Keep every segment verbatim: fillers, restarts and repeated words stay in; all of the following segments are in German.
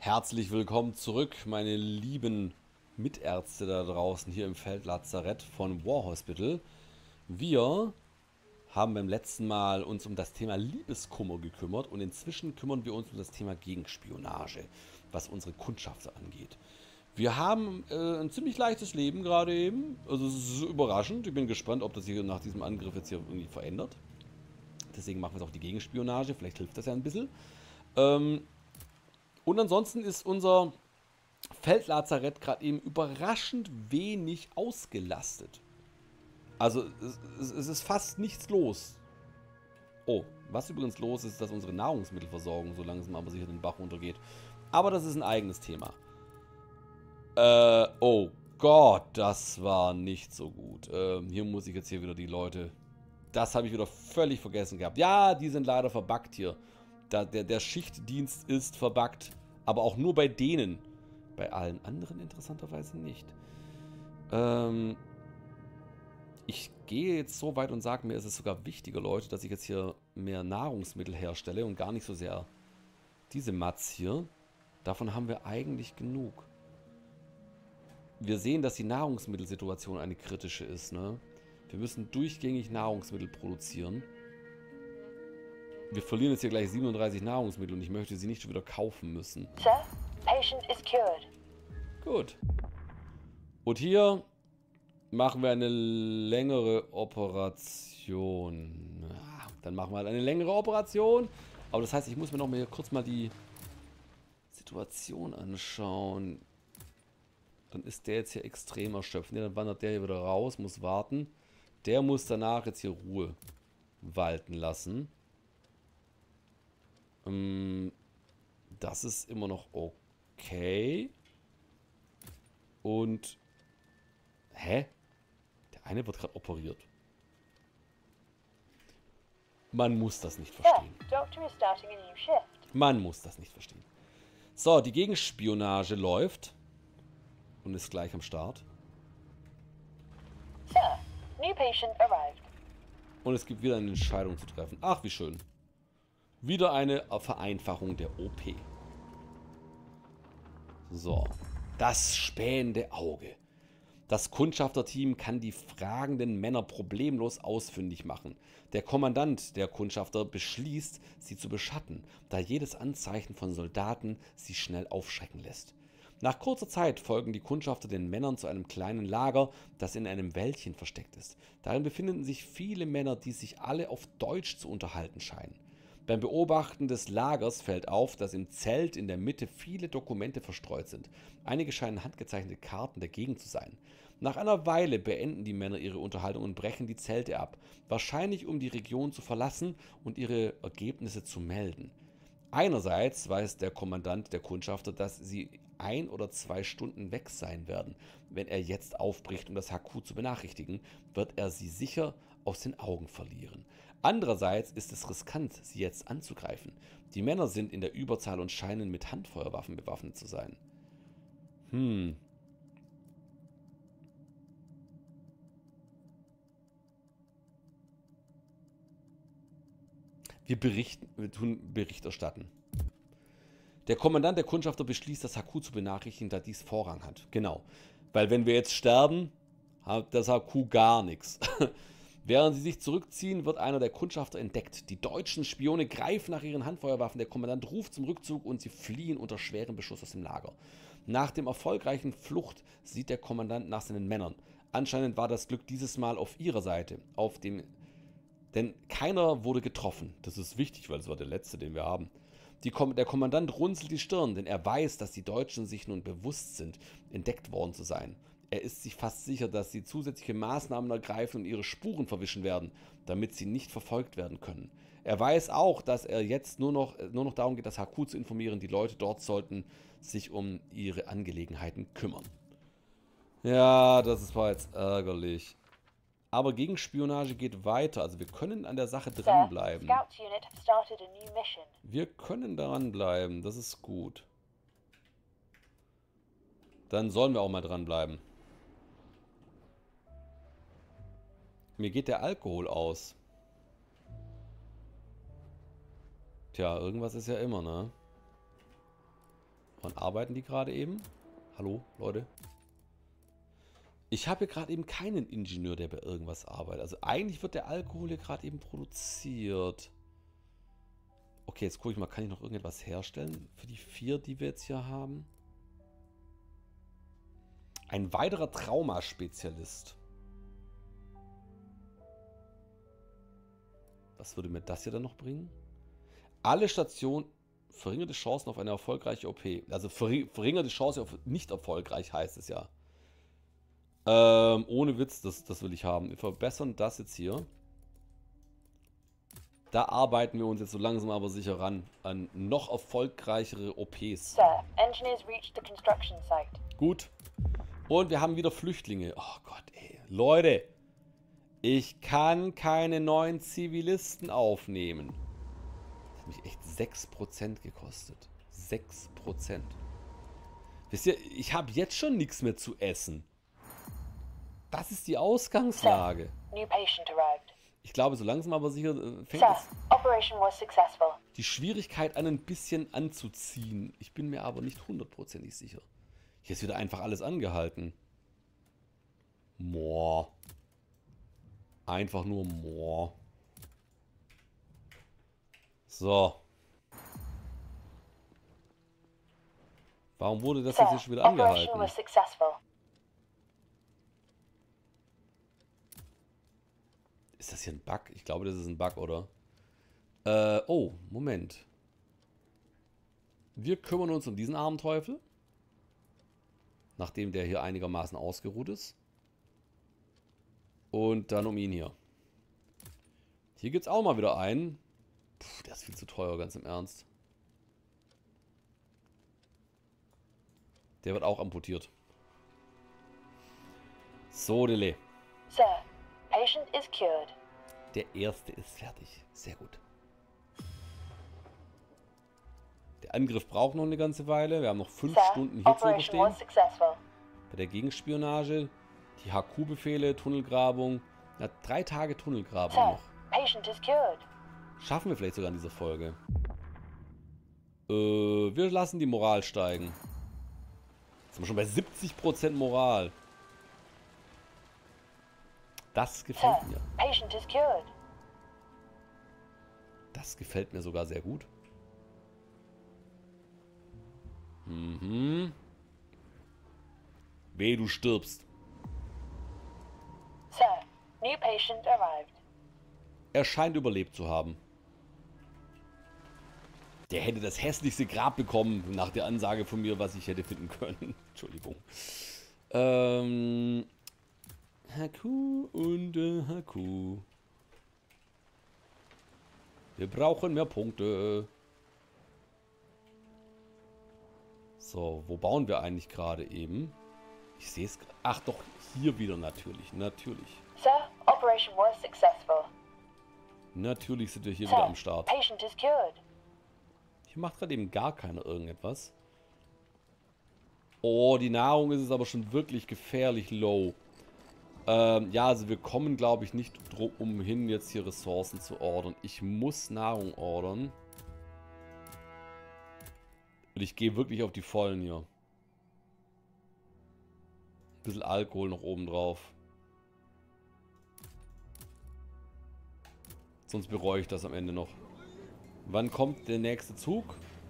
Herzlich willkommen zurück, meine lieben Mitärzte da draußen hier im Feldlazarett von War Hospital. Wir haben beim letzten Mal uns um das Thema Liebeskummer gekümmert und inzwischen kümmern wir uns um das Thema Gegenspionage, was unsere Kundschafter angeht. Wir haben äh, ein ziemlich leichtes Leben gerade eben, also es ist überraschend. Ich bin gespannt, ob das hier nach diesem Angriff jetzt hier irgendwie verändert. Deswegen machen wir jetzt auch die Gegenspionage, vielleicht hilft das ja ein bisschen. Ähm, Und ansonsten ist unser Feldlazarett gerade eben überraschend wenig ausgelastet. Also es, es ist fast nichts los. Oh, was übrigens los ist, dass unsere Nahrungsmittelversorgung so langsam aber sicher den Bach runtergeht. Aber das ist ein eigenes Thema. Äh, oh Gott, das war nicht so gut. Ähm, hier muss ich jetzt hier wieder die Leute... Das habe ich wieder völlig vergessen gehabt. Ja, die sind leider verbuggt hier. Da, der, der Schichtdienst ist verbuggt. Aber auch nur bei denen. Bei allen anderen interessanterweise nicht. Ähm, ich gehe jetzt so weit und sage mir, es ist sogar wichtiger, Leute, dass ich jetzt hier mehr Nahrungsmittel herstelle und gar nicht so sehr diese Mats hier. Davon haben wir eigentlich genug. Wir sehen, dass die Nahrungsmittelsituation eine kritische ist, ne? Wir müssen durchgängig Nahrungsmittel produzieren. Wir verlieren jetzt hier gleich siebenunddreißig Nahrungsmittel und ich möchte sie nicht schon wieder kaufen müssen. Sir, patient is cured. Gut. Und hier machen wir eine längere Operation. Dann machen wir halt eine längere Operation. Aber das heißt, ich muss mir noch mal hier kurz mal die Situation anschauen. Dann ist der jetzt hier extrem erschöpft. Ne, dann wandert der hier wieder raus, muss warten. Der muss danach jetzt hier Ruhe walten lassen. Ähm, das ist immer noch okay. Und... Hä? Der eine wird gerade operiert. Man muss das nicht verstehen. Sir, doctor is starting a new shift. Man muss das nicht verstehen. So, die Gegenspionage läuft. Und ist gleich am Start. Sir, new patient arrived. Und es gibt wieder eine Entscheidung zu treffen. Ach, wie schön. Wieder eine Vereinfachung der O P. So. Das spähende Auge. Das Kundschafterteam kann die fragenden Männer problemlos ausfindig machen. Der Kommandant der Kundschafter beschließt, sie zu beschatten, da jedes Anzeichen von Soldaten sie schnell aufschrecken lässt. Nach kurzer Zeit folgen die Kundschafter den Männern zu einem kleinen Lager, das in einem Wäldchen versteckt ist. Darin befinden sich viele Männer, die sich alle auf Deutsch zu unterhalten scheinen. Beim Beobachten des Lagers fällt auf, dass im Zelt in der Mitte viele Dokumente verstreut sind. Einige scheinen handgezeichnete Karten der Gegend zu sein. Nach einer Weile beenden die Männer ihre Unterhaltung und brechen die Zelte ab, wahrscheinlich um die Region zu verlassen und ihre Ergebnisse zu melden. Einerseits weiß der Kommandant der Kundschafter, dass sie ein oder zwei Stunden weg sein werden. Wenn er jetzt aufbricht, um das H Q zu benachrichtigen, wird er sie sicher aus den Augen verlieren. Andererseits ist es riskant, sie jetzt anzugreifen. Die Männer sind in der Überzahl und scheinen mit Handfeuerwaffen bewaffnet zu sein. Hm. Wir berichten, wir tun Bericht erstatten. Der Kommandant der Kundschafter beschließt, das H Q zu benachrichtigen, da dies Vorrang hat. Genau. Weil wenn wir jetzt sterben, hat das H Q gar nichts. Während sie sich zurückziehen, wird einer der Kundschafter entdeckt. Die deutschen Spione greifen nach ihren Handfeuerwaffen. Der Kommandant ruft zum Rückzug und sie fliehen unter schwerem Beschuss aus dem Lager. Nach dem erfolgreichen Flucht sieht der Kommandant nach seinen Männern. Anscheinend war das Glück dieses Mal auf ihrer Seite. Auf dem, denn keiner wurde getroffen. Das ist wichtig, weil es war der letzte, den wir haben. Die Kom der Kommandant runzelt die Stirn, denn er weiß, dass die Deutschen sich nun bewusst sind, entdeckt worden zu sein. Er ist sich fast sicher, dass sie zusätzliche Maßnahmen ergreifen und ihre Spuren verwischen werden, damit sie nicht verfolgt werden können. Er weiß auch, dass er jetzt nur noch, nur noch darum geht, das H Q zu informieren. Die Leute dort sollten sich um ihre Angelegenheiten kümmern. Ja, das war jetzt ärgerlich. Aber Gegenspionage geht weiter. Also wir können an der Sache Sir, dranbleiben. Scout unit have started a new mission. Wir können dranbleiben. Das ist gut. Dann sollen wir auch mal dranbleiben. Mir geht der Alkohol aus. Tja, irgendwas ist ja immer, ne? Wann arbeiten die gerade eben? Hallo, Leute? Ich habe hier gerade eben keinen Ingenieur, der bei irgendwas arbeitet. Also eigentlich wird der Alkohol hier gerade eben produziert. Okay, jetzt gucke ich mal, kann ich noch irgendetwas herstellen für die vier, die wir jetzt hier haben? Ein weiterer Traumaspezialist. Was würde mir das hier dann noch bringen? Alle Stationen, verringerte Chancen auf eine erfolgreiche O P. Also verringerte Chance auf nicht erfolgreich heißt es ja. Ähm, ohne Witz, das, das will ich haben. Wir verbessern das jetzt hier. Da arbeiten wir uns jetzt so langsam aber sicher ran an noch erfolgreichere O Ps. Sir, engineers reached the construction site. Gut. Und wir haben wieder Flüchtlinge. Oh Gott, ey. Leute, ich kann keine neuen Zivilisten aufnehmen. Das hat mich echt sechs Prozent gekostet. sechs Prozent. Wisst ihr, ich habe jetzt schon nichts mehr zu essen. Das ist die Ausgangslage. Sir, new patient arrived. Ich glaube, so langsam aber sicher äh, fängt Sir, es operation was successful. die Schwierigkeit an, ein bisschen anzuziehen. Ich bin mir aber nicht hundertprozentig sicher. Hier ist wieder einfach alles angehalten. Moor. Einfach nur Moor. So. Warum wurde das jetzt hier schon wieder Operation angehalten? was successful. Ist das hier ein Bug? Ich glaube, das ist ein Bug, oder? Äh, oh, Moment. Wir kümmern uns um diesen armen Teufel. Nachdem der hier einigermaßen ausgeruht ist. Und dann um ihn hier. Hier gibt es auch mal wieder einen. Puh, der ist viel zu teuer, ganz im Ernst. Der wird auch amputiert. So, Dele. Sir, patient is cured. Der erste ist fertig. Sehr gut. Der Angriff braucht noch eine ganze Weile. Wir haben noch fünf Sir, Stunden hier zu operation überstehen. was successful. Bei der Gegenspionage, die H Q-Befehle, Tunnelgrabung. Na, drei Tage Tunnelgrabung Sir, noch. patient is cured. Schaffen wir vielleicht sogar in dieser Folge. Äh, wir lassen die Moral steigen. Jetzt sind wir schon bei siebzig Prozent Moral. Das gefällt Sir, mir. patient is cured. Das gefällt mir sogar sehr gut. Mhm. Weh, du stirbst. Sir, new patient arrived. Er scheint überlebt zu haben. Der hätte das hässlichste Grab bekommen, nach der Ansage von mir, was ich hätte finden können. Entschuldigung. Ähm... Haku und äh, Haku. Wir brauchen mehr Punkte. So, wo bauen wir eigentlich gerade eben? Ich sehe es. Ach doch, hier wieder natürlich. Natürlich. Sir, operation was successful. Natürlich sind wir hier Sir, wieder am Start. patient is cured. Hier macht gerade eben gar keiner irgendetwas. Oh, die Nahrung ist es aber schon wirklich gefährlich low. Ähm, ja, also wir kommen, glaube ich, nicht drum umhin, jetzt hier Ressourcen zu ordern. Ich muss Nahrung ordern. Und ich gehe wirklich auf die Vollen hier. Ein bisschen Alkohol noch oben drauf. Sonst bereue ich das am Ende noch. Wann kommt der nächste Zug?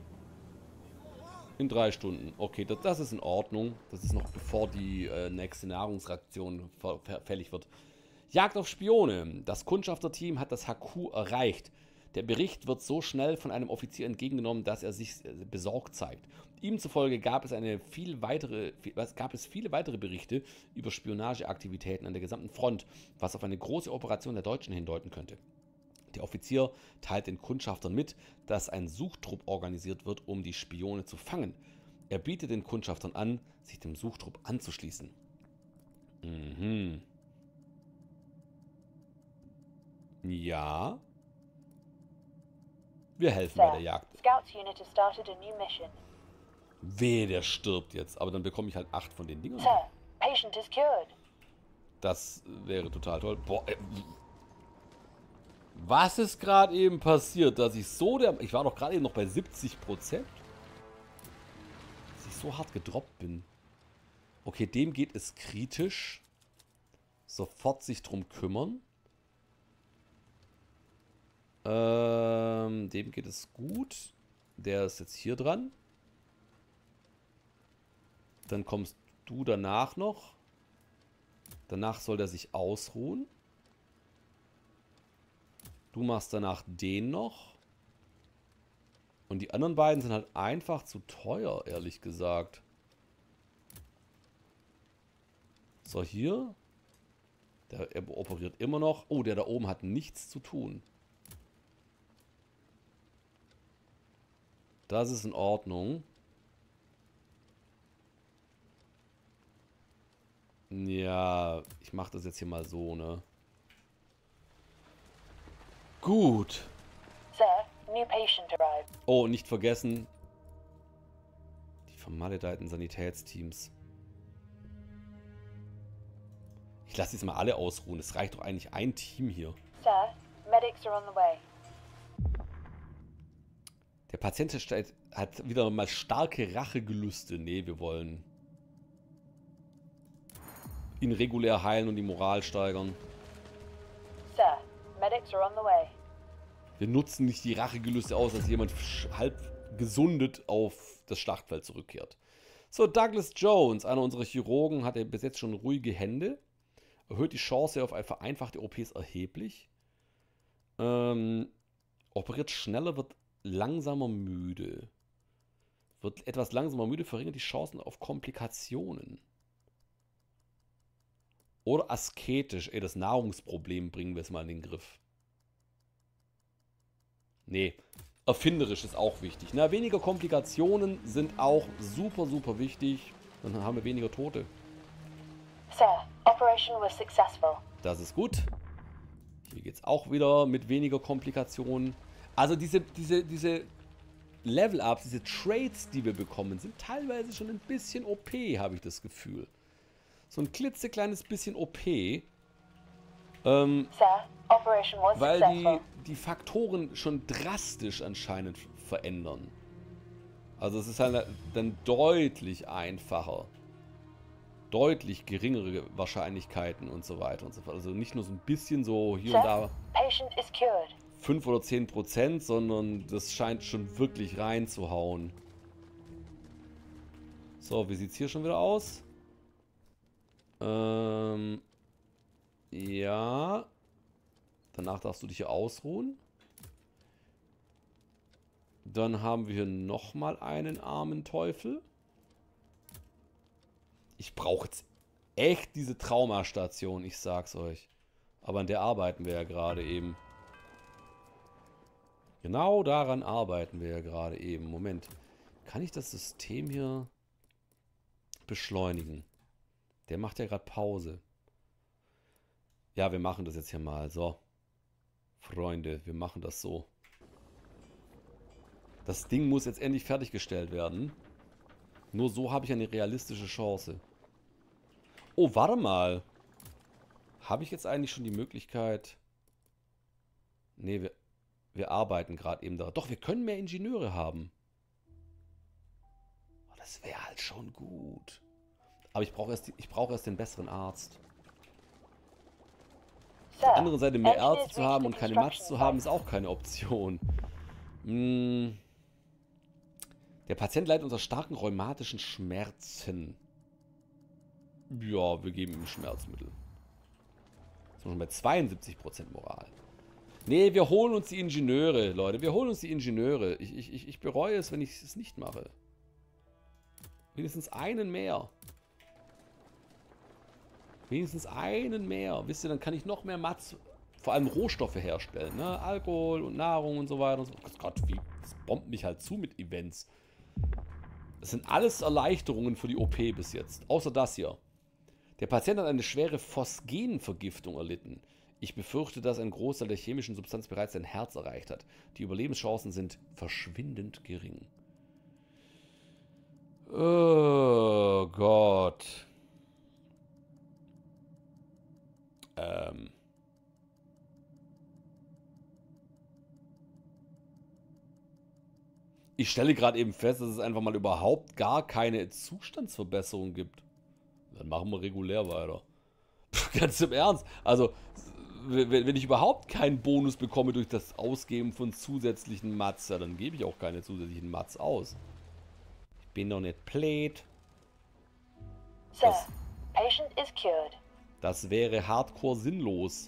In drei Stunden. Okay, das, das ist in Ordnung. Das ist noch bevor die äh, nächste Nahrungsration fällig wird. Jagd auf Spione. Das Kundschafterteam hat das H Q erreicht. Der Bericht wird so schnell von einem Offizier entgegengenommen, dass er sich äh, besorgt zeigt. Ihm zufolge gab es, eine viel weitere, viel, gab es viele weitere Berichte über Spionageaktivitäten an der gesamten Front, was auf eine große Operation der Deutschen hindeuten könnte. Der Offizier teilt den Kundschaftern mit, dass ein Suchtrupp organisiert wird, um die Spione zu fangen. Er bietet den Kundschaftern an, sich dem Suchtrupp anzuschließen. Mhm. Ja. Wir helfen bei der Jagd. Scouts unit has started a new mission. Wehe, der stirbt jetzt. Aber dann bekomme ich halt acht von den Dingern. Sir, patient is cured. Das wäre total toll. Boah, ey. Was ist gerade eben passiert, dass ich so der... Ich war doch gerade eben noch bei siebzig Prozent. so hart gedroppt bin. Okay, dem geht es kritisch. Sofort sich drum kümmern. Ähm, dem geht es gut. Der ist jetzt hier dran. Dann kommst du danach noch. Danach soll der sich ausruhen. Du machst danach den noch. Und die anderen beiden sind halt einfach zu teuer, ehrlich gesagt. So, hier. Der er operiert immer noch. Oh, der da oben hat nichts zu tun. Das ist in Ordnung. Ja, ich mache das jetzt hier mal so, ne? Gut. Sir, new patient arrived. Oh, nicht vergessen. Die vermaledeiten Sanitätsteams. Ich lasse jetzt mal alle ausruhen. Es reicht doch eigentlich ein Team hier. Sir, medics are on the way. Der Patient hat wieder mal starke Rachegelüste. Nee, wir wollen ihn regulär heilen und die Moral steigern. Sir, medics are on the way. Wir nutzen nicht die Rachegelüste aus, dass jemand halb gesundet auf das Schlachtfeld zurückkehrt. So, Douglas Jones, einer unserer Chirurgen, hat bis jetzt schon ruhige Hände. Erhöht die Chance auf vereinfachte O Ps erheblich. Ähm, operiert schneller, wird langsamer müde. Wird etwas langsamer müde, verringert die Chancen auf Komplikationen. Oder asketisch. Ey, das Nahrungsproblem bringen wir es mal in den Griff. Nee, erfinderisch ist auch wichtig. Na, weniger Komplikationen sind auch super, super wichtig. Dann haben wir weniger Tote. Sir, operation was successful. Das ist gut. Hier geht es auch wieder mit weniger Komplikationen. Also diese, diese, diese Level-Ups, diese Trades, die wir bekommen, sind teilweise schon ein bisschen O P, habe ich das Gefühl. So ein klitzekleines bisschen O P. Ähm, Sir, operation was weil successful. die, die Faktoren schon drastisch anscheinend verändern. Also es ist halt dann deutlich einfacher. Deutlich geringere Wahrscheinlichkeiten und so weiter und so fort. Also nicht nur so ein bisschen so hier und da Patient is cured. fünf oder zehn Prozent, sondern das scheint schon wirklich reinzuhauen. So, wie sieht es hier schon wieder aus? Ähm, ja. Danach darfst du dich hier ausruhen. Dann haben wir hier nochmal einen armen Teufel. Ich brauche jetzt echt diese Traumastation, ich sag's euch. Aber an der arbeiten wir ja gerade eben. Genau daran arbeiten wir ja gerade eben. Moment. Kann ich das System hier beschleunigen? Der macht ja gerade Pause. Ja, wir machen das jetzt hier mal. So. Freunde, wir machen das so. Das Ding muss jetzt endlich fertiggestellt werden. Nur so habe ich eine realistische Chance. Oh, warte mal. Habe ich jetzt eigentlich schon die Möglichkeit... Nee, wir, wir arbeiten gerade eben da. Doch, wir können mehr Ingenieure haben. Oh, das wäre halt schon gut. Aber ich brauche erst, die- ich brauche erst den besseren Arzt. Auf der anderen Seite mehr Ärzte zu haben und keine Mats zu haben, ist auch keine Option. Hm. Der Patient leidet unter starken rheumatischen Schmerzen. Ja, wir geben ihm Schmerzmittel. Sind wir bei zweiundsiebzig Prozent Moral. Nee, wir holen uns die Ingenieure, Leute. Wir holen uns die Ingenieure. Ich, ich, ich, ich bereue es, wenn ich es nicht mache. Wenigstens einen mehr. Wenigstens einen mehr. Wisst ihr, dann kann ich noch mehr Mats, vor allem Rohstoffe herstellen. Ne? Alkohol und Nahrung und so weiter. Und so. Oh Gott, wie, das bombt mich halt zu mit Events. Das sind alles Erleichterungen für die O P bis jetzt. Außer das hier. Der Patient hat eine schwere Phosgenvergiftung erlitten. Ich befürchte, dass ein Großteil der chemischen Substanz bereits sein Herz erreicht hat. Die Überlebenschancen sind verschwindend gering. Oh Gott. Ähm. Ich stelle gerade eben fest, dass es einfach mal überhaupt gar keine Zustandsverbesserung gibt. Dann machen wir regulär weiter. Ganz im Ernst. Also, wenn ich überhaupt keinen Bonus bekomme durch das Ausgeben von zusätzlichen Mats, ja, dann gebe ich auch keine zusätzlichen Mats aus. Ich bin doch nicht blöd. Sir, Das, patient is cured. das wäre hardcore sinnlos.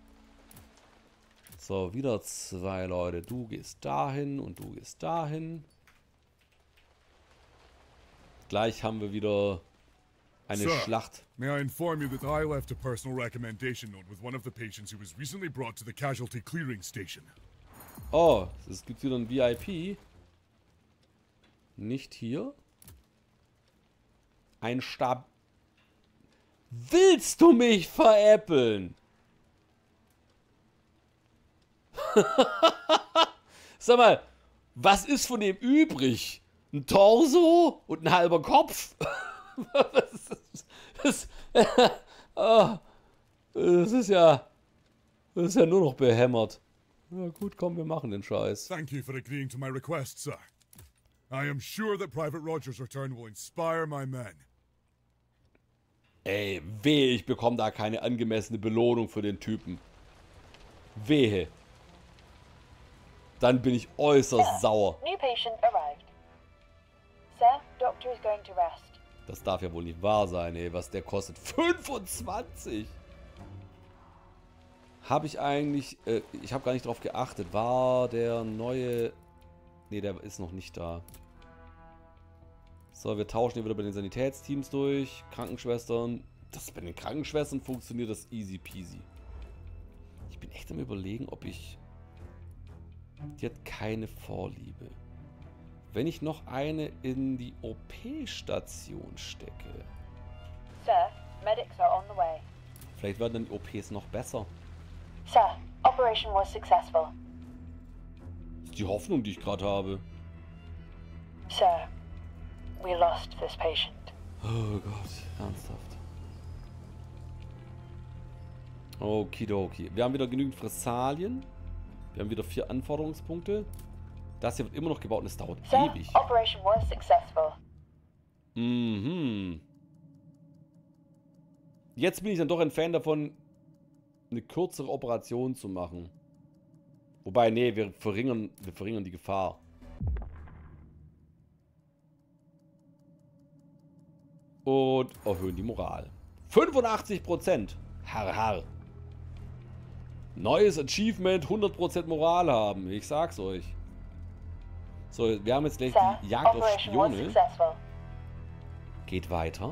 So, wieder zwei Leute. Du gehst dahin und du gehst dahin. Gleich haben wir wieder eine Sir, Schlacht. may I inform you that I left a personal recommendation note with one of the patients who was recently brought to the casualty clearing station. Oh, es gibt wieder ein V I P. Nicht hier. Ein Stab. Willst du mich veräppeln? Sag mal, was ist von dem übrig? Ein Torso und ein halber Kopf? Was ist das? Das, oh, das ist ja. Das ist ja nur noch behämmert. Na gut, komm, wir machen den Scheiß. Thank you for agreeing to my request, sir. I am sure that Private Rogers' return will inspire my men. Ey, wehe, ich bekomme da keine angemessene Belohnung für den Typen. Wehe. Dann bin ich äußerst sauer. New patient arrived. Sir, doctor is going to rest. Das darf ja wohl nicht wahr sein, ey, was der kostet. fünfundzwanzig! Habe ich eigentlich... Äh, ich habe gar nicht drauf geachtet. War der neue... Ne, der ist noch nicht da. So, wir tauschen hier wieder bei den Sanitätsteams durch. Krankenschwestern. Das bei den Krankenschwestern funktioniert das easy peasy. Ich bin echt am Überlegen, ob ich... Die hat keine Vorliebe. Wenn ich noch eine in die O P-Station stecke. Sir, medics are on the way. Vielleicht werden dann die O Ps noch besser. Sir, operation was successful. Das ist die Hoffnung, die ich gerade habe. Sir, we lost this patient. Oh Gott, ernsthaft. Okidoki. Wir haben wieder genügend Fressalien. Wir haben wieder vier Anforderungspunkte. Das hier wird immer noch gebaut und es dauert Sir, ewig. operation was successful. Mhm. Jetzt bin ich dann doch ein Fan davon, eine kürzere Operation zu machen. Wobei, nee, wir verringern, wir verringern die Gefahr. Und erhöhen die Moral. fünfundachtzig Prozent. Har, har. Neues Achievement, hundert Prozent Moral haben. Ich sag's euch. So, wir haben jetzt gleich Sir, die Jagd auf operation was Spione. successful. Geht weiter.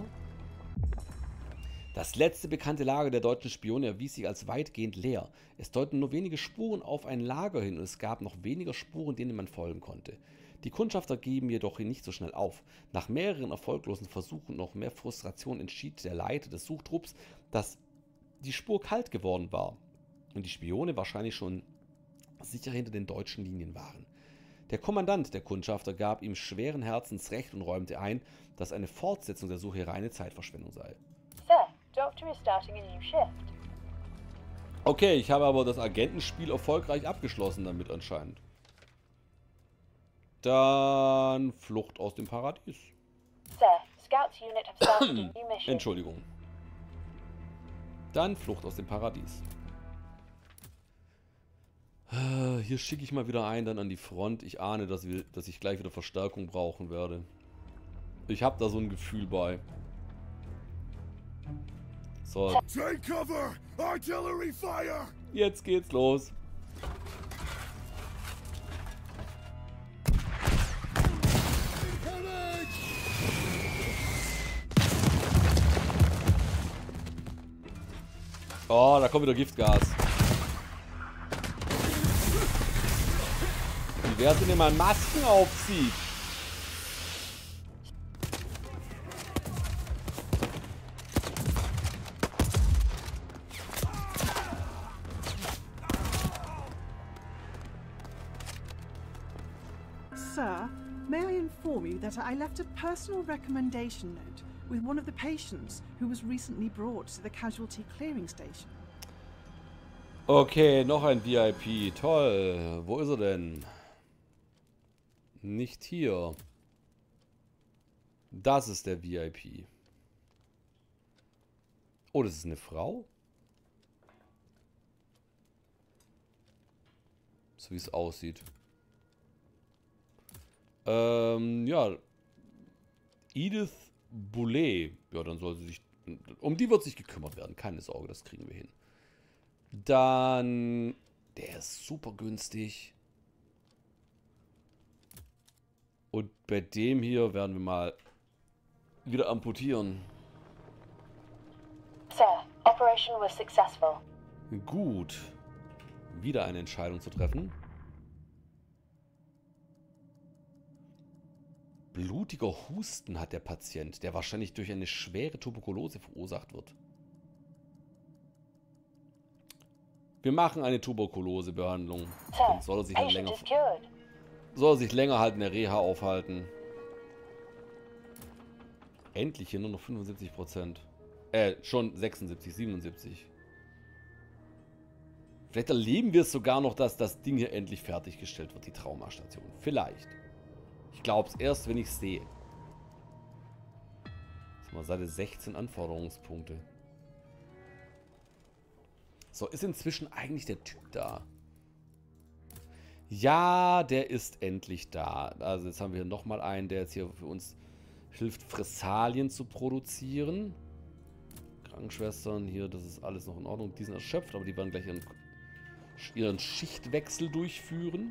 Das letzte bekannte Lager der deutschen Spione erwies sich als weitgehend leer. Es deuten nur wenige Spuren auf ein Lager hin und es gab noch weniger Spuren, denen man folgen konnte. Die Kundschafter geben jedoch nicht so schnell auf. Nach mehreren erfolglosen Versuchen und noch mehr Frustration entschied der Leiter des Suchtrupps, dass die Spur kalt geworden war und die Spione wahrscheinlich schon sicher hinter den deutschen Linien waren. Der Kommandant der Kundschafter gab ihm schweren Herzens recht und räumte ein, dass eine Fortsetzung der Suche reine Zeitverschwendung sei. Sir, doctor is starting a new shift. Okay, ich habe aber das Agentenspiel erfolgreich abgeschlossen damit anscheinend. Dann Flucht aus dem Paradies. Sir, Scouts unit have started a new mission. Entschuldigung. Dann Flucht aus dem Paradies. Hier schicke ich mal wieder einen dann an die Front. Ich ahne, dass, wir, dass ich gleich wieder Verstärkung brauchen werde. Ich habe da so ein Gefühl bei. So, Take cover! Artillery fire! jetzt geht's los. Oh, da kommt wieder Giftgas. Wie wär's, wenn ihr mal Masken aufzieht? Sir, may I inform you that I left a personal recommendation note with one of the patients who was recently brought to the casualty clearing station. Okay, noch ein V I P. Toll. Wo ist er denn? Nicht hier. Das ist der V I P. Oh, das ist eine Frau? So wie es aussieht. Ähm, ja. Edith Boulet. Ja, dann soll sie sich... Um die wird sich gekümmert werden. Keine Sorge, das kriegen wir hin. Dann... Der ist super günstig. Und bei dem hier werden wir mal wieder amputieren. Sir, operation was successful. Gut. Wieder eine Entscheidung zu treffen. Blutiger Husten hat der Patient, der wahrscheinlich durch eine schwere Tuberkulose verursacht wird. Wir machen eine Tuberkulosebehandlung. Dann soll er sich dann länger, soll er sich länger halt in der Reha aufhalten. Endlich hier nur noch fünfundsiebzig Prozent. Äh, schon sechsundsiebzig, siebenundsiebzig. Vielleicht erleben wir es sogar noch, dass das Ding hier endlich fertiggestellt wird, die Traumastation. Vielleicht. Ich glaube es erst, wenn ich es sehe. Jetzt mal Seite sechzehn Anforderungspunkte. So, ist inzwischen eigentlich der Typ da? Ja, der ist endlich da. Also jetzt haben wir nochmal einen, der jetzt hier für uns hilft, Fressalien zu produzieren. Krankenschwestern, hier, das ist alles noch in Ordnung. Die sind erschöpft, aber die werden gleich ihren, ihren Schichtwechsel durchführen.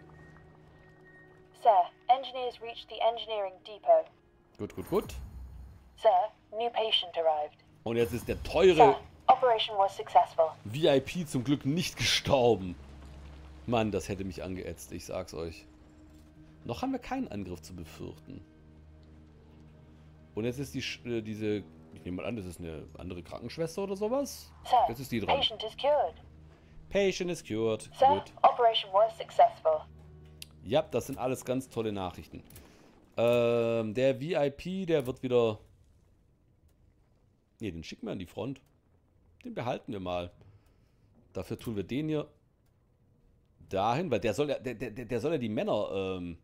Sir, engineers reached the engineering depot. Gut, gut, gut. Sir, new patient arrived. Und jetzt ist der teure Sir, operation was successful. V I P zum Glück nicht gestorben. Mann, das hätte mich angeätzt, ich sag's euch. Noch haben wir keinen Angriff zu befürchten. Und jetzt ist die, äh, diese, ich nehme mal an, das ist eine andere Krankenschwester oder sowas. Sir, Jetzt ist die dran. patient is cured. Patient is cured. Sir, Gut. operation was successful. Ja, das sind alles ganz tolle Nachrichten. Ähm, der V I P, der wird wieder... Ne, den schicken wir an die Front. Den behalten wir mal. Dafür tun wir den hier dahin, weil der soll ja, der, der, der soll ja die Männer, ähm,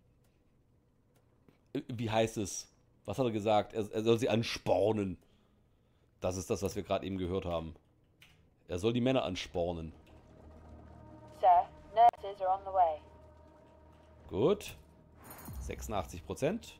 wie heißt es? Was hat er gesagt? Er, er soll sie anspornen. Das ist das, was wir gerade eben gehört haben. Er soll die Männer anspornen. Sir, nurses are on the way. Gut. sechsundachtzig Prozent.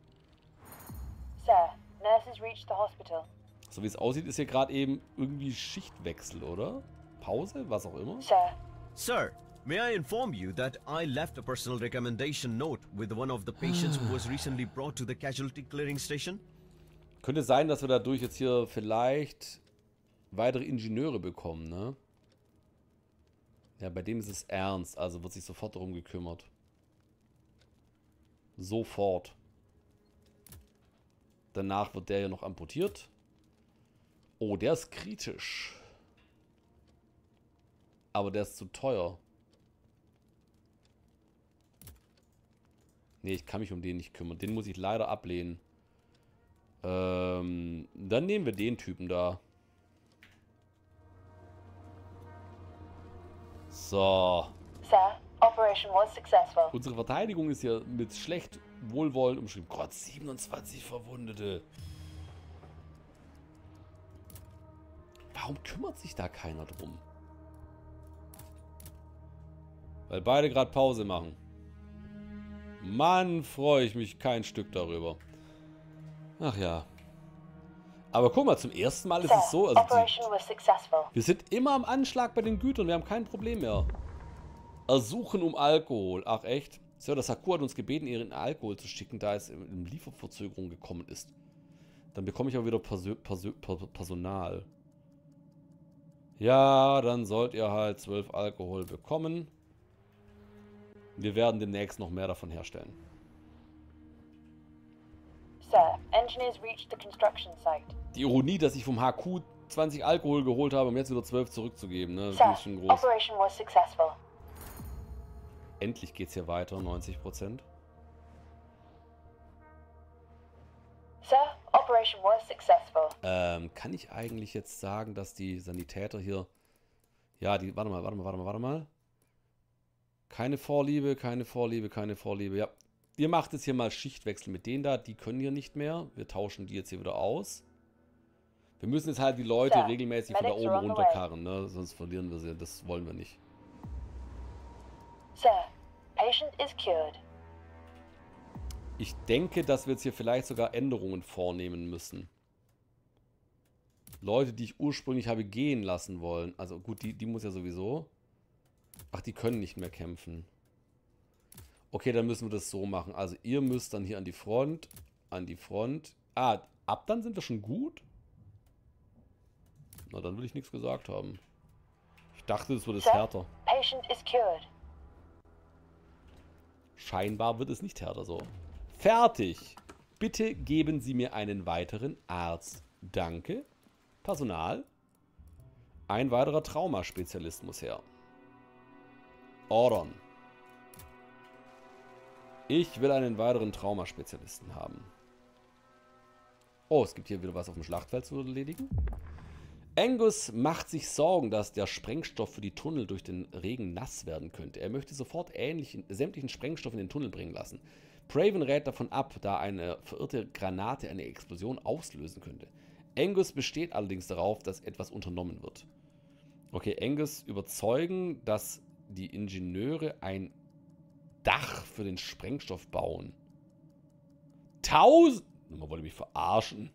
Sir, nurses reached the hospital. So wie es aussieht, ist hier gerade eben irgendwie Schichtwechsel, oder? Pause? Was auch immer. Sir, Sir, may I inform you that I left a personal recommendation note with one of the patients who was recently brought to the casualty clearing station? Könnte sein, dass wir dadurch jetzt hier vielleicht weitere Ingenieure bekommen, ne? Ja, bei dem ist es ernst, also wird sich sofort darum gekümmert. Sofort. Danach wird der ja noch amputiert. Oh, der ist kritisch. Aber der ist zu teuer. Nee, ich kann mich um den nicht kümmern. Den muss ich leider ablehnen. Ähm, dann nehmen wir den Typen da. So. Sir, operation was successful. Unsere Verteidigung ist ja mit schlecht Wohlwollen umschrieben. Gott, siebenundzwanzig Verwundete. Warum kümmert sich da keiner drum? Weil beide gerade Pause machen. Mann, freue ich mich kein Stück darüber. Ach ja. Aber guck mal, zum ersten Mal ist Sir, es so, also operation was successful. die, wir sind immer am Anschlag bei den Gütern, wir haben kein Problem mehr. Ersuchen um Alkohol. Ach echt? Sir, das Haku hat uns gebeten, ihren Alkohol zu schicken, da es in Lieferverzögerung gekommen ist. Dann bekomme ich auch wieder Persö Persö Personal. Ja, dann sollt ihr halt zwölf Alkohol bekommen. Wir werden demnächst noch mehr davon herstellen. Sir, engineers reached the construction site. Die Ironie, dass ich vom H Q zwanzig Alkohol geholt habe, um jetzt wieder zwölf zurückzugeben, ne? Das Sir, ist schon groß. operation was successful. Endlich geht's hier weiter, neunzig Prozent. Sir, operation was successful. Ähm, kann ich eigentlich jetzt sagen, dass die Sanitäter hier... Ja, die... Warte mal, warte mal, warte mal, warte mal. Keine Vorliebe, keine Vorliebe, keine Vorliebe. Ja, Ihr macht jetzt hier mal Schichtwechsel mit denen da. Die können hier nicht mehr. Wir tauschen die jetzt hier wieder aus. Wir müssen jetzt halt die Leute Sir, regelmäßig von da medics oben are on the way. runterkarren, ne? Sonst verlieren wir sie. Das wollen wir nicht. Sir, patient is cured. Ich denke, dass wir jetzt hier vielleicht sogar Änderungen vornehmen müssen. Leute, die ich ursprünglich habe gehen lassen wollen. Also gut, die, die muss ja sowieso. Ach, die können nicht mehr kämpfen. Okay, dann müssen wir das so machen. Also ihr müsst dann hier an die Front. An die Front. Ah, ab dann sind wir schon gut? Na, dann will ich nichts gesagt haben. Ich dachte, es wird es härter. Patient is cured. Scheinbar wird es nicht härter so. Fertig. Bitte geben Sie mir einen weiteren Arzt. Danke. Personal. Ein weiterer Traumaspezialist muss her. Ordern. Ich will einen weiteren Traumaspezialisten haben. Oh, es gibt hier wieder was auf dem Schlachtfeld zu erledigen. Angus macht sich Sorgen, dass der Sprengstoff für die Tunnel durch den Regen nass werden könnte. Er möchte sofort ähnlichen, sämtlichen Sprengstoff in den Tunnel bringen lassen. Praven rät davon ab, da eine verirrte Granate eine Explosion auslösen könnte. Angus besteht allerdings darauf, dass etwas unternommen wird. Okay, Angus überzeugen, dass die Ingenieure ein Dach für den Sprengstoff bauen. Tausend... Man wollte mich verarschen.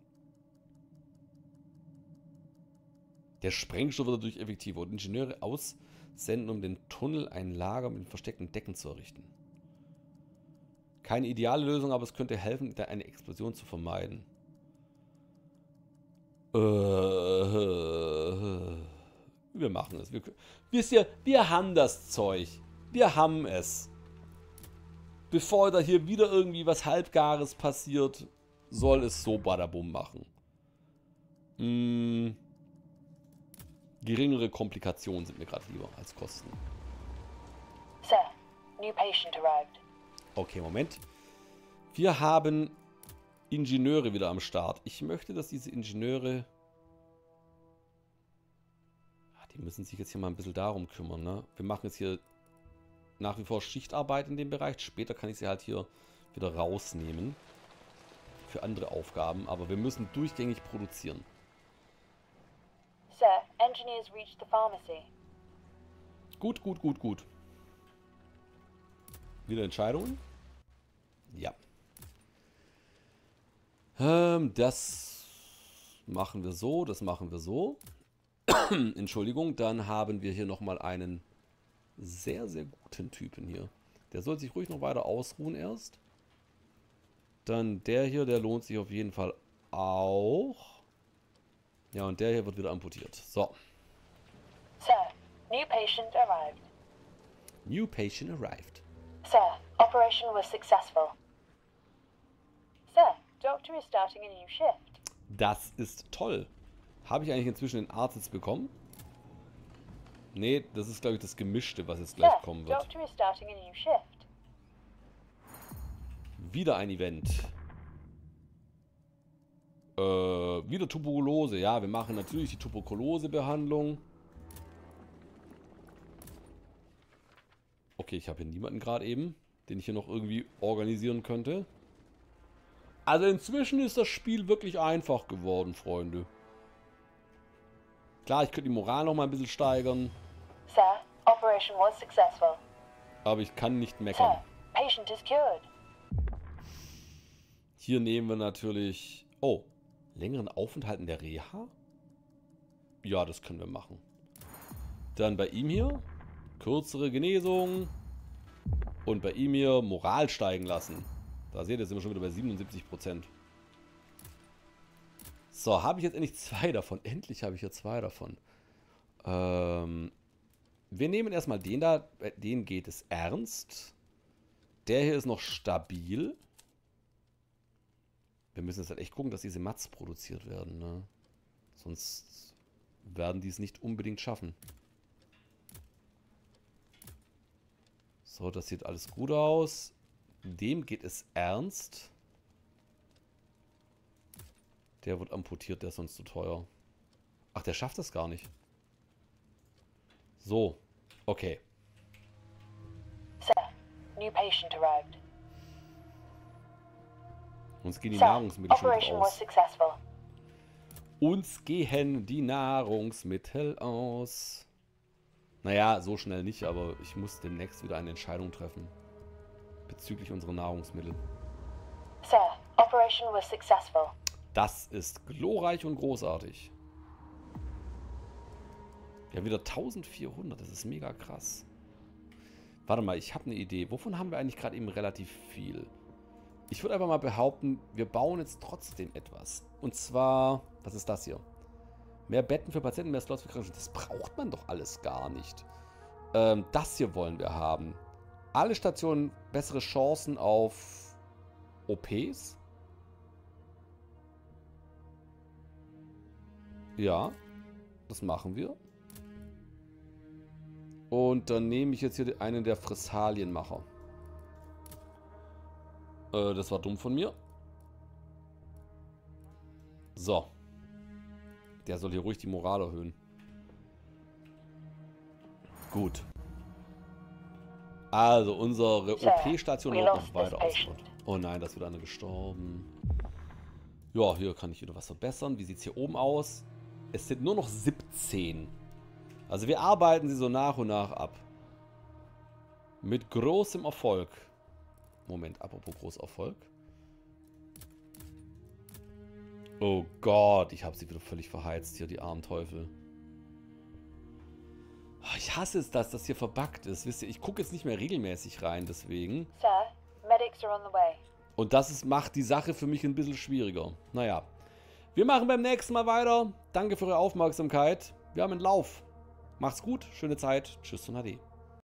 Der Sprengstoff wird dadurch effektiver und Ingenieure aussenden, um den Tunnel ein Lager mit versteckten Decken zu errichten. Keine ideale Lösung, aber es könnte helfen, eine Explosion zu vermeiden. Äh, wir machen es. Wir, wisst ihr, wir haben das Zeug. Wir haben es. Bevor da hier wieder irgendwie was Halbgares passiert, soll es so badabum machen. Hm. Geringere Komplikationen sind mir gerade lieber als Kosten. Sir, new patient arrived. Okay, Moment. Wir haben Ingenieure wieder am Start. Ich möchte, dass diese Ingenieure... Die müssen sich jetzt hier mal ein bisschen darum kümmern, ne? Wir machen jetzt hier nach wie vor Schichtarbeit in dem Bereich. Später kann ich sie halt hier wieder rausnehmen. Für andere Aufgaben. Aber wir müssen durchgängig produzieren. Sir, engineers reached the pharmacy. Gut, gut, gut, gut. Wieder Entscheidungen? Ja. Ähm, das machen wir so, das machen wir so. Entschuldigung, dann haben wir hier nochmal einen sehr, sehr guten Typen hier. Der soll sich ruhig noch weiter ausruhen erst. Dann der hier, der lohnt sich auf jeden Fall auch. Ja, und der hier wird wieder amputiert. So. Sir, new patient arrived. New patient arrived. Sir, operation was successful. Sir, doctor is starting a new shift. Das ist toll. Habe ich eigentlich inzwischen den Arzt jetzt bekommen? Nee, das ist, glaube ich, das Gemischte, was jetzt gleich Sir, kommen wird. doctor is starting a new shift. Wieder ein Event. Äh, wieder Tuberkulose. Ja, wir machen natürlich die Tuberkulosebehandlung. Okay, ich habe hier niemanden gerade eben, den ich hier noch irgendwie organisieren könnte. Also inzwischen ist das Spiel wirklich einfach geworden, Freunde. Klar, ich könnte die Moral noch mal ein bisschen steigern. Sir, operation was successful. Aber ich kann nicht meckern. Sir, patient is cured. Hier nehmen wir natürlich... Oh, längeren Aufenthalt in der Reha? Ja, das können wir machen. Dann bei ihm hier kürzere Genesung. Und bei ihm hier Moral steigen lassen. Da seht ihr, sind wir schon wieder bei siebenundsiebzig Prozent. So, habe ich jetzt endlich zwei davon. Endlich habe ich hier zwei davon. Ähm, wir nehmen erstmal den da. Bei denen geht es ernst. Der hier ist noch stabil. Wir müssen jetzt halt echt gucken, dass diese Mats produziert werden, ne? Sonst werden die es nicht unbedingt schaffen. So, das sieht alles gut aus. Dem geht es ernst. Der wird amputiert, der ist sonst zu teuer. Ach, der schafft das gar nicht. So, okay. Sir, new patient arrived. Uns gehen die Sir, Nahrungsmittel schon operation was aus. successful. Uns gehen die Nahrungsmittel aus. Naja, so schnell nicht, aber ich muss demnächst wieder eine Entscheidung treffen. Bezüglich unserer Nahrungsmittel. Sir, operation was successful. Das ist glorreich und großartig. Ja, wieder eintausendvierhundert. Das ist mega krass. Warte mal, ich habe eine Idee. Wovon haben wir eigentlich gerade eben relativ viel? Ich würde einfach mal behaupten, wir bauen jetzt trotzdem etwas. Und zwar, was ist das hier? Mehr Betten für Patienten, mehr Slots für Krankenschwestern. Das braucht man doch alles gar nicht. Ähm, das hier wollen wir haben. Alle Stationen bessere Chancen auf O Ps. Ja, das machen wir. Und dann nehme ich jetzt hier einen der Fressalienmacher. Äh, das war dumm von mir. So. Der soll hier ruhig die Moral erhöhen. Gut. Also, unsere O P-Station wird noch weiter ausgebaut. Oh nein, da ist wieder eine gestorben. Ja, hier kann ich wieder was verbessern. Wie sieht es hier oben aus? Es sind nur noch siebzehn. Also wir arbeiten sie so nach und nach ab. Mit großem Erfolg. Moment, apropos Großerfolg. Oh Gott, ich habe sie wieder völlig verheizt hier, die armen Teufel. Ich hasse es, dass das hier verbuggt ist. Wisst ihr, ich gucke jetzt nicht mehr regelmäßig rein, deswegen. Sir, medics are on the way. Und das ist, macht die Sache für mich ein bisschen schwieriger. Naja. Wir machen beim nächsten Mal weiter. Danke für eure Aufmerksamkeit. Wir haben einen Lauf. Macht's gut, schöne Zeit. Tschüss und Ade.